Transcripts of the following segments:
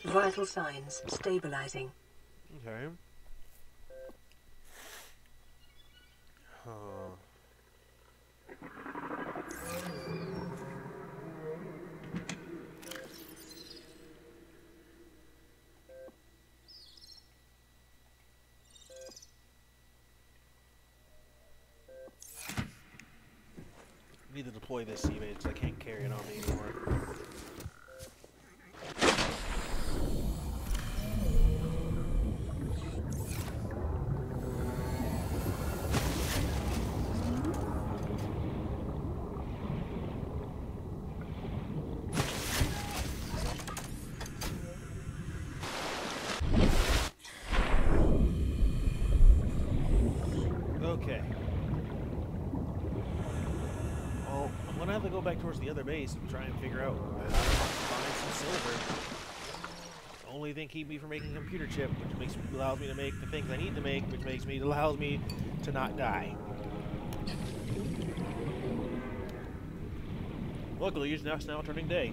Vital signs stabilizing. Okay. Need to deploy this seabait because I can't carry it on me anymore. Okay. Well, I'm gonna have to go back towards the other base and try and figure out how to find some silver. Only thing keep me from making a computer chip, which allows me to make the things I need to make, which allows me to not die. Luckily, it's now turning day.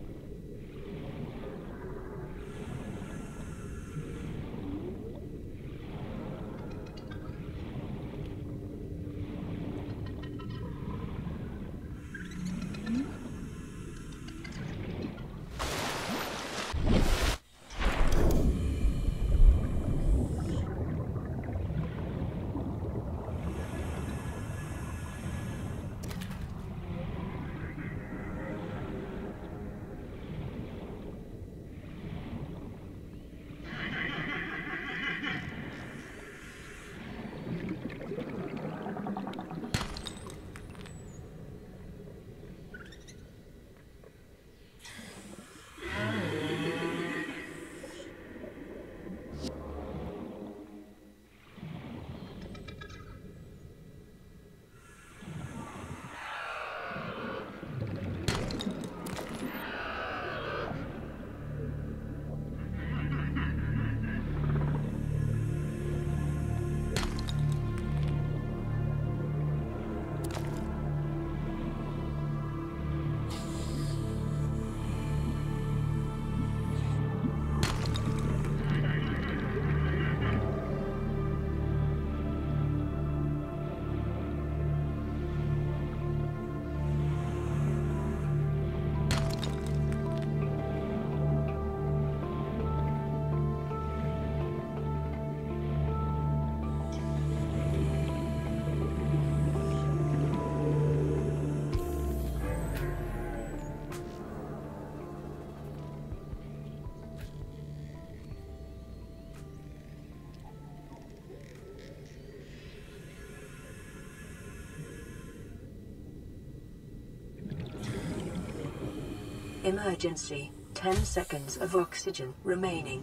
Emergency. 10 seconds of oxygen remaining.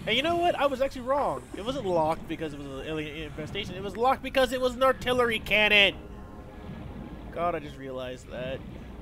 And you know what? I was actually wrong. It wasn't locked because it was an alien infestation. It was locked because it was an artillery cannon. God, I just realized that.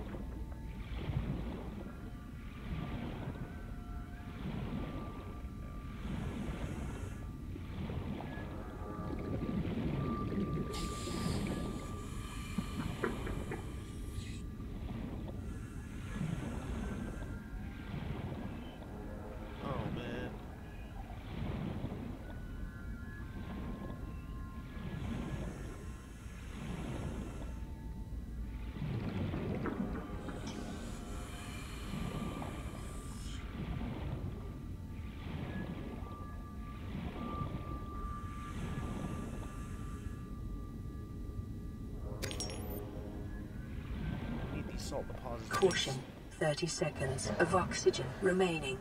Salt deposits. Caution. 30 seconds of oxygen remaining.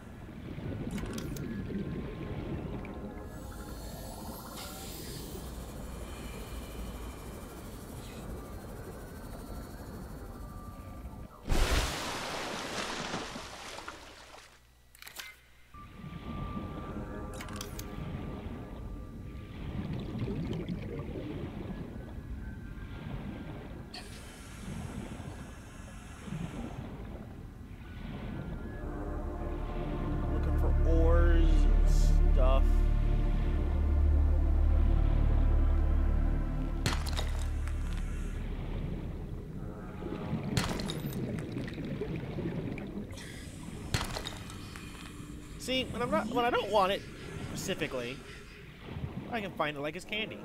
See, when I don't want it specifically, I can find it like it's candy.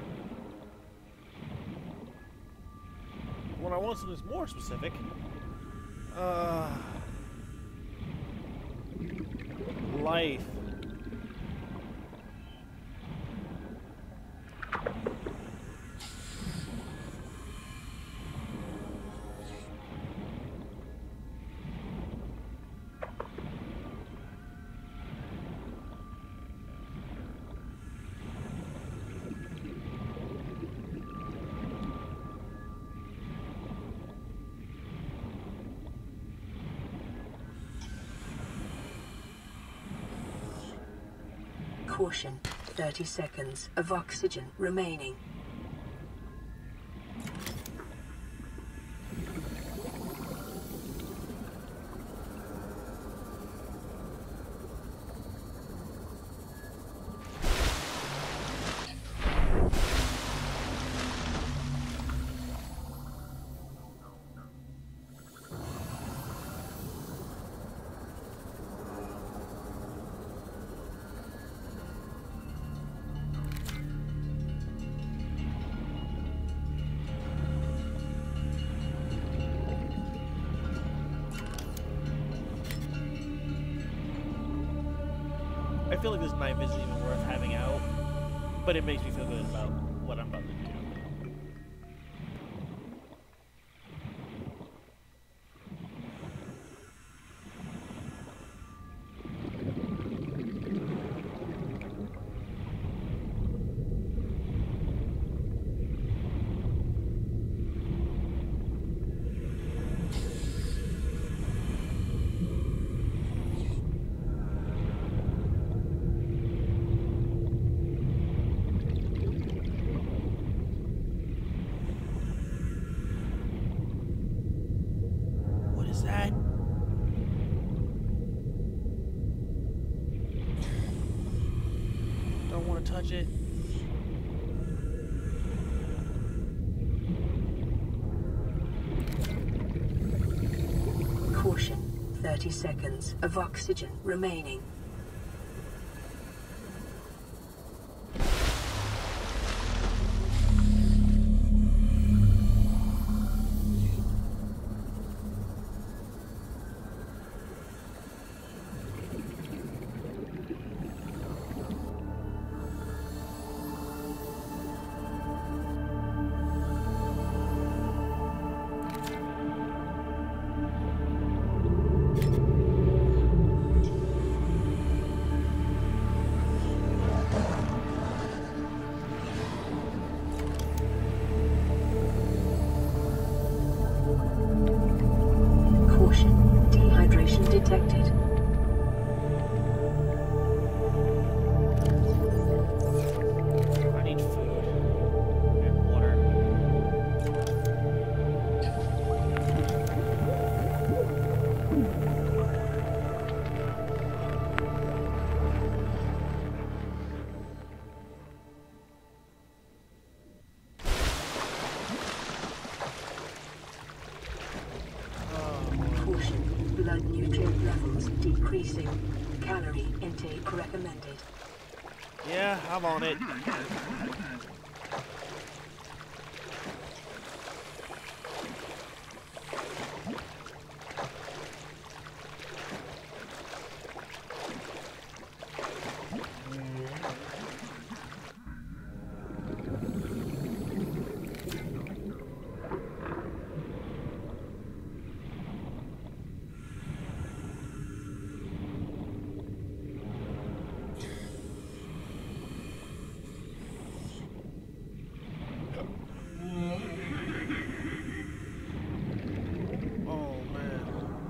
When I want something more specific, life. Caution. 30 seconds of oxygen remaining. I feel like this knife isn't even worth having out, but it makes me feel good about what I'm about to do. That don't want to touch it. Caution. 30 seconds of oxygen remaining. Nutrient levels decreasing. Calorie intake recommended. Yeah, I'm on it. Oh, man.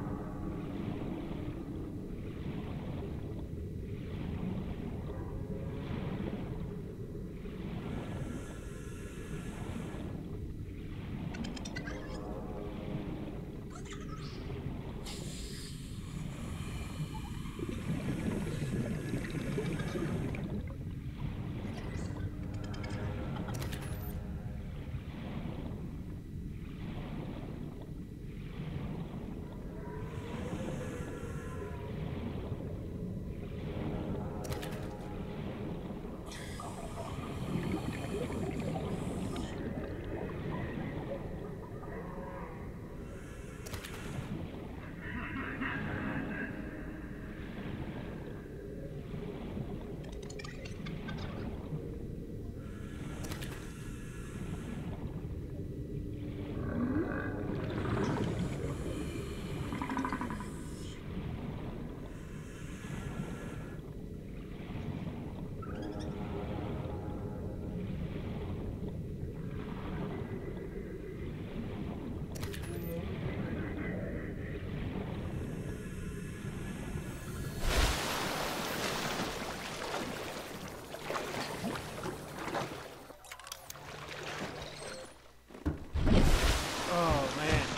Oh, man.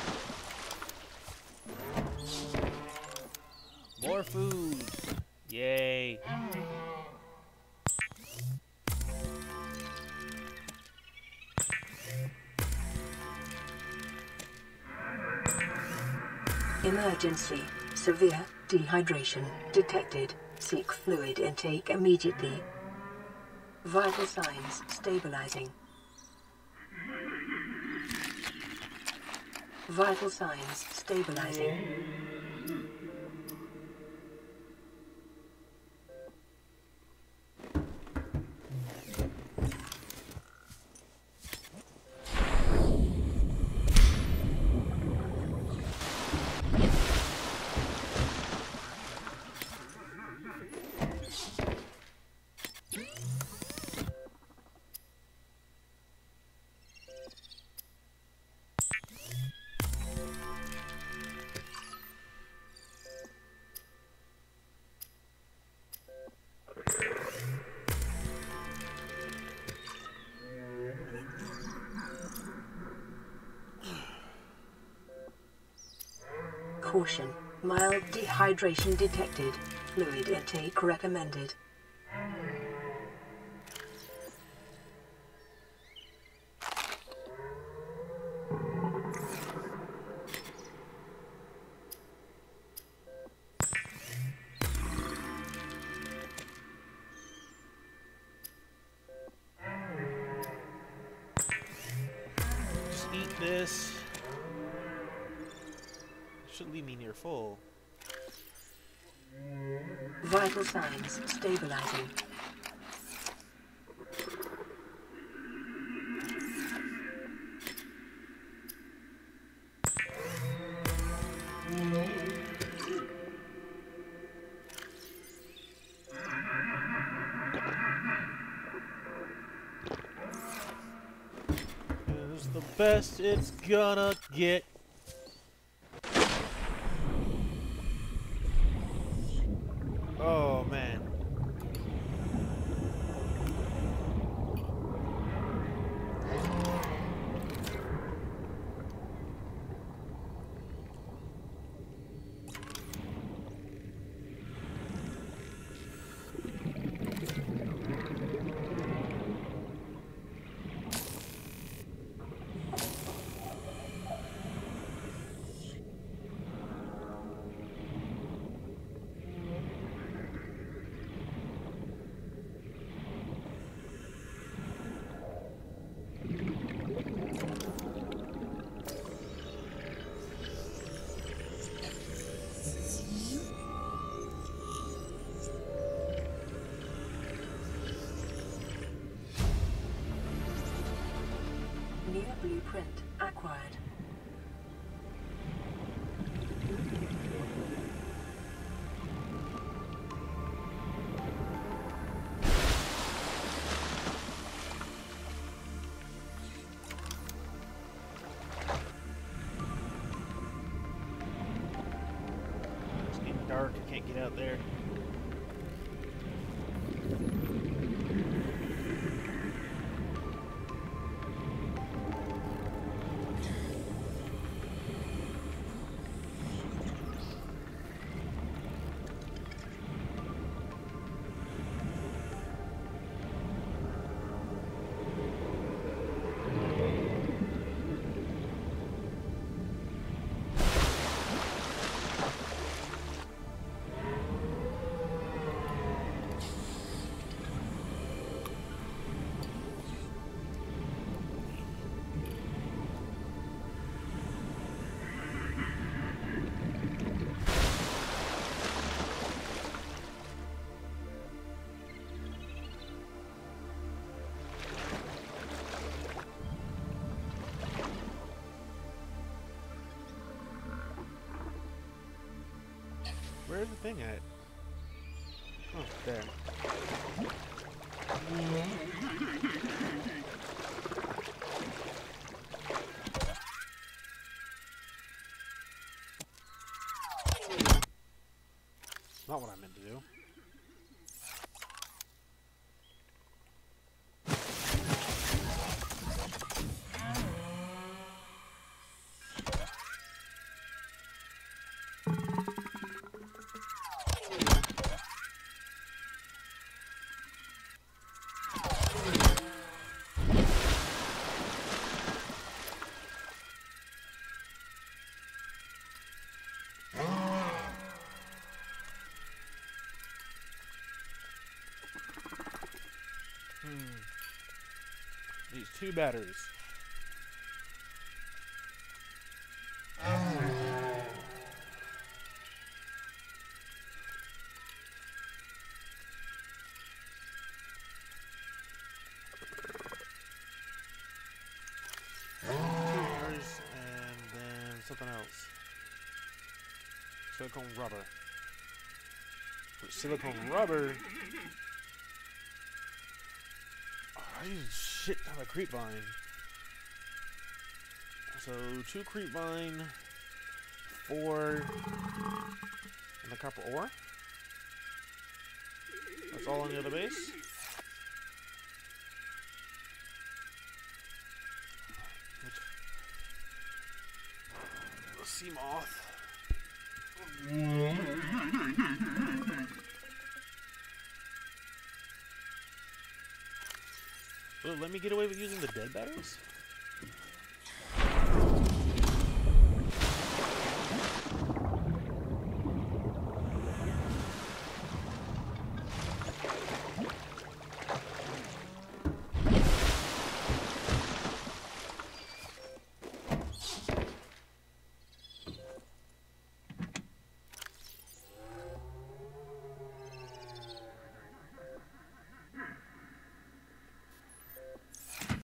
More food. Yay. Emergency. Severe dehydration detected. Seek fluid intake immediately. Vital signs stabilizing. Vital signs stabilizing. Caution. Mild dehydration detected. Fluid intake recommended. Just eat this. Should leave me near full. Vital signs stabilizing. This is the best it's gonna get. Oh, man. blueprint acquired. It's getting dark. I can't get out there. Where's the thing at? Oh, there. Not what I meant to do. These 2 batteries. And then something else. Silicone rubber. With silicone rubber. I use shit ton of creep vine. So 2 creep vine, 4 in the copper ore. That's all on the other base. The sea moth. Will it let me get away with using the dead batteries?